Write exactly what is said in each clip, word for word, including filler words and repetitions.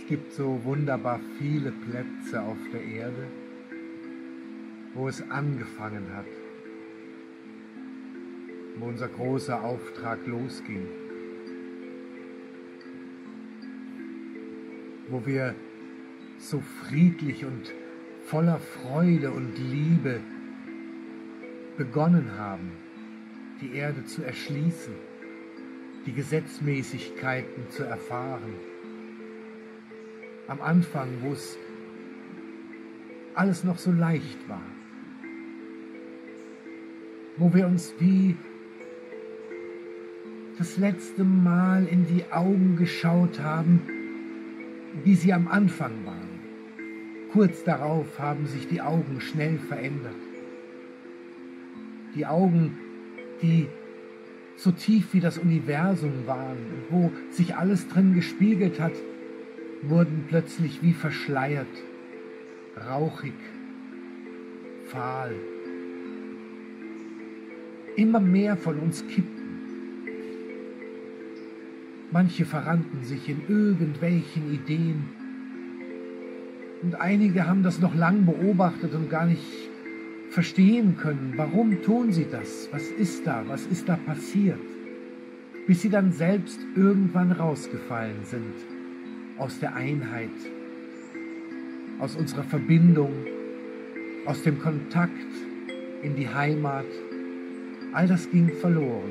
Es gibt so wunderbar viele Plätze auf der Erde, wo es angefangen hat, wo unser großer Auftrag losging, wo wir so friedlich und voller Freude und Liebe begonnen haben, die Erde zu erschließen, die Gesetzmäßigkeiten zu erfahren. Am Anfang, wo es alles noch so leicht war, wo wir uns wie das letzte Mal in die Augen geschaut haben, wie sie am Anfang waren. Kurz darauf haben sich die Augen schnell verändert. Die Augen, die so tief wie das Universum waren, wo sich alles drin gespiegelt hat, wurden plötzlich wie verschleiert, rauchig, fahl. Immer mehr von uns kippten. Manche verrannten sich in irgendwelchen Ideen. Und einige haben das noch lang beobachtet und gar nicht verstehen können. Warum tun sie das? Was ist da? Was ist da passiert? Bis sie dann selbst irgendwann rausgefallen sind aus der Einheit, aus unserer Verbindung, aus dem Kontakt in die Heimat. All das ging verloren.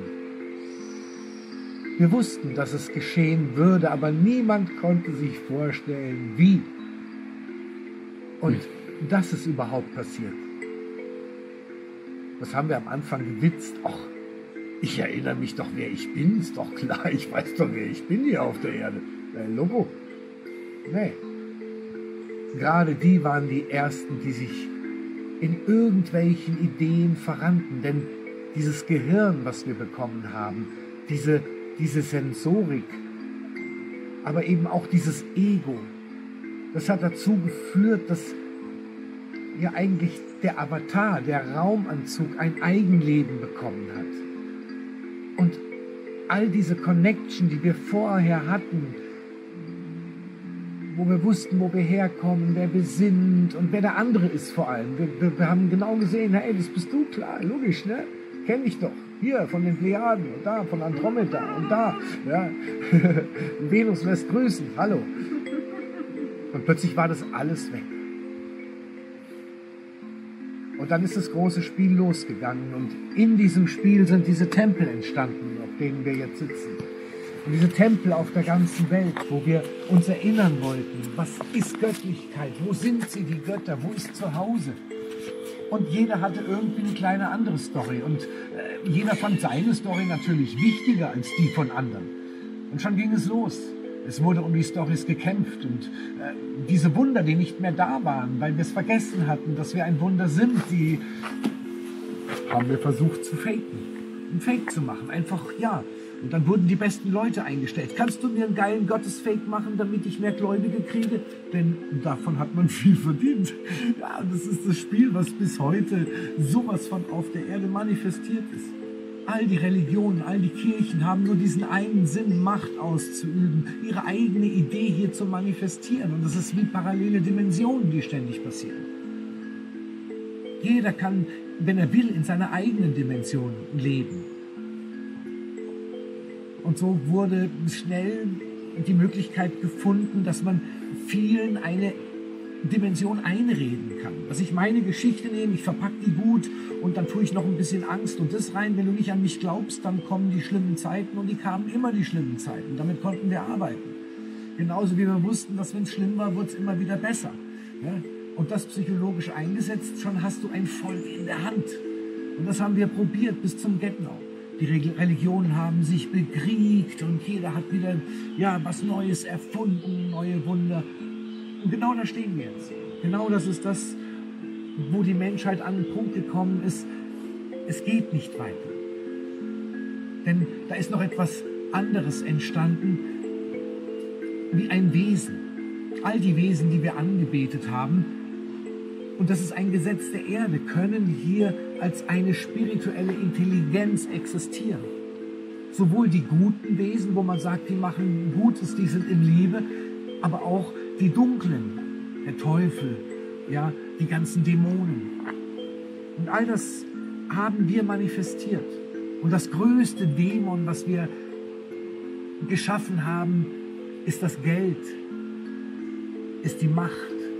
Wir wussten, dass es geschehen würde, aber niemand konnte sich vorstellen, wie und dass es überhaupt passiert. Das haben wir am Anfang gewitzt. Ach, ich erinnere mich doch, wer ich bin. Ist doch klar, ich weiß doch, wer ich bin hier auf der Erde. Äh, Logo. Nee. Gerade die waren die Ersten, die sich in irgendwelchen Ideen verrannten. Denn dieses Gehirn, was wir bekommen haben, diese, diese Sensorik, aber eben auch dieses Ego, das hat dazu geführt, dass ja eigentlich der Avatar, der Raumanzug, ein Eigenleben bekommen hat. Und all diese Connection, die wir vorher hatten, wo wir wussten, wo wir herkommen, wer wir sind und wer der andere ist vor allem. Wir, wir, wir haben genau gesehen, hey, das bist du, klar, logisch, ne? Kenn ich doch. Hier, von den Plejaden und da, von Andromeda und da. Ja. Venus lässt grüßen, hallo. Und plötzlich war das alles weg. Und dann ist das große Spiel losgegangen und in diesem Spiel sind diese Tempel entstanden, auf denen wir jetzt sitzen. Und diese Tempel auf der ganzen Welt, wo wir uns erinnern wollten, was ist Göttlichkeit, wo sind sie, die Götter, wo ist zu Hause? Und jeder hatte irgendwie eine kleine andere Story und äh, jeder fand seine Story natürlich wichtiger als die von anderen. Und schon ging es los. Es wurde um die Storys gekämpft und äh, diese Wunder, die nicht mehr da waren, weil wir es vergessen hatten, dass wir ein Wunder sind, die haben wir versucht zu faken, ein Fake zu machen, einfach ja. Und dann wurden die besten Leute eingestellt. Kannst du mir einen geilen Gottesfake machen, damit ich mehr Gläubige kriege? Denn davon hat man viel verdient. Ja, und das ist das Spiel, was bis heute sowas von auf der Erde manifestiert ist. All die Religionen, all die Kirchen haben nur diesen einen Sinn, Macht auszuüben, ihre eigene Idee hier zu manifestieren. Und das ist wie parallele Dimensionen, die ständig passieren. Jeder kann, wenn er will, in seiner eigenen Dimension leben. Und so wurde schnell die Möglichkeit gefunden, dass man vielen eine Dimension einreden kann. Dass ich meine Geschichte nehme, ich verpacke die gut und dann tue ich noch ein bisschen Angst und das rein. Wenn du nicht an mich glaubst, dann kommen die schlimmen Zeiten und die kamen immer die schlimmen Zeiten. Damit konnten wir arbeiten. Genauso wie wir wussten, dass wenn es schlimm war, wird es immer wieder besser. Ja? Und das psychologisch eingesetzt, schon hast du ein Volk in der Hand. Und das haben wir probiert bis zum Get-Now. Die Religionen haben sich bekriegt und jeder hat wieder ja, was Neues erfunden, neue Wunder. Und genau da stehen wir jetzt. Genau das ist das, wo die Menschheit an den Punkt gekommen ist, es geht nicht weiter. Denn da ist noch etwas anderes entstanden, wie ein Wesen. All die Wesen, die wir angebetet haben, und das ist ein Gesetz der Erde, können hier als eine spirituelle Intelligenz existieren. Sowohl die guten Wesen, wo man sagt, die machen Gutes, die sind in Liebe, aber auch die Dunklen, der Teufel, ja, die ganzen Dämonen. Und all das haben wir manifestiert. Und das größte Dämon, was wir geschaffen haben, ist das Geld, ist die Macht.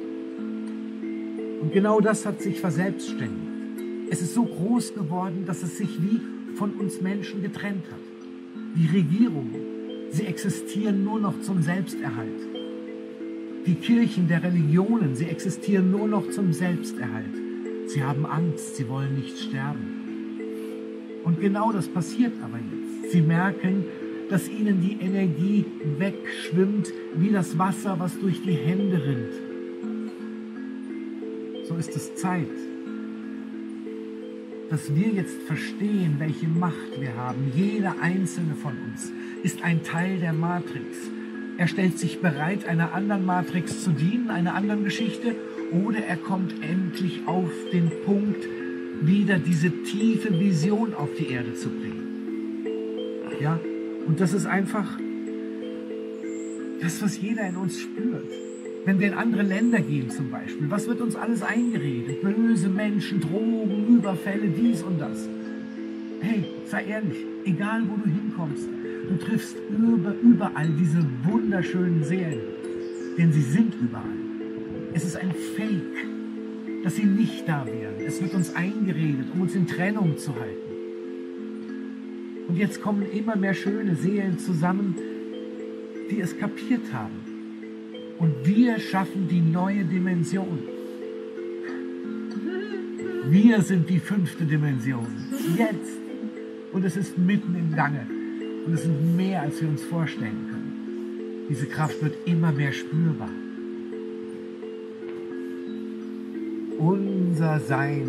Und genau das hat sich verselbstständigt. Es ist so groß geworden, dass es sich wie von uns Menschen getrennt hat. Die Regierungen, sie existieren nur noch zum Selbsterhalt. Die Kirchen der Religionen, sie existieren nur noch zum Selbsterhalt. Sie haben Angst, sie wollen nicht sterben. Und genau das passiert aber jetzt. Sie merken, dass ihnen die Energie wegschwimmt, wie das Wasser, was durch die Hände rinnt. So ist es Zeit, dass wir jetzt verstehen, welche Macht wir haben. Jeder einzelne von uns ist ein Teil der Matrix. Er stellt sich bereit, einer anderen Matrix zu dienen, einer anderen Geschichte, oder er kommt endlich auf den Punkt, wieder diese tiefe Vision auf die Erde zu bringen. Ja, und das ist einfach das, was jeder in uns spürt. Wenn wir in andere Länder gehen zum Beispiel, was wird uns alles eingeredet? Böse Menschen, Drogen, Überfälle, dies und das. Hey, sei ehrlich, egal wo du hinkommst, du triffst über, überall diese wunderschönen Seelen, denn sie sind überall. Es ist ein Fake, dass sie nicht da wären. Es wird uns eingeredet, um uns in Trennung zu halten. Und jetzt kommen immer mehr schöne Seelen zusammen, die es kapiert haben. Und wir schaffen die neue Dimension. Wir sind die fünfte Dimension. Jetzt. Und es ist mitten im Gange. Und es sind mehr, als wir uns vorstellen können. Diese Kraft wird immer mehr spürbar. Unser Sein,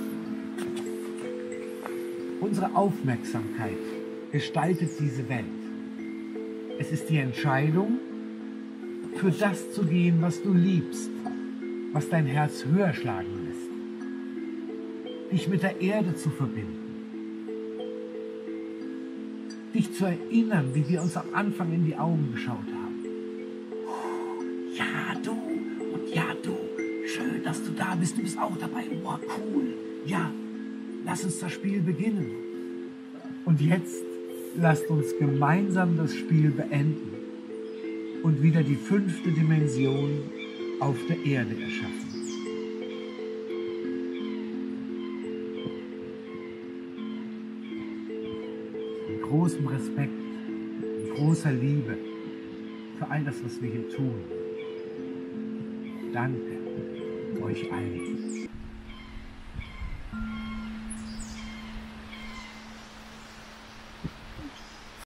unsere Aufmerksamkeit gestaltet diese Welt. Es ist die Entscheidung, für das zu gehen, was du liebst, was dein Herz höher schlagen lässt. Dich mit der Erde zu verbinden. Dich zu erinnern, wie wir uns am Anfang in die Augen geschaut haben. Ja, du und ja, du. Schön, dass du da bist. Du bist auch dabei. Wow, cool. Ja, lass uns das Spiel beginnen. Und jetzt lasst uns gemeinsam das Spiel beenden und wieder die fünfte Dimension auf der Erde erschaffen. Mit großem Respekt, mit großer Liebe für all das, was wir hier tun. Danke euch allen.